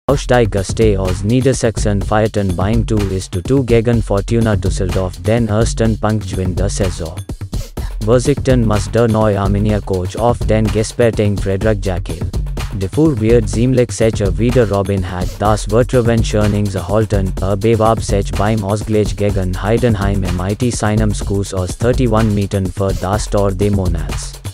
Ausgleich Gäste aus Niedersachsen feierten beim 2:2 gegen Fortuna Düsseldorf den ersten Punktgewinn der Saison. Verzichten muss der neue Arminia-Coach auf den gesperrten Frederik Jäkel. Dafür wird ziemlich sicher wieder hat das Vertrauen Schernings erhalten, bewarb sich beim Ausgleich gegen Heidenheim mit seinem Schuss aus 31 Metern für das Tor des Monats.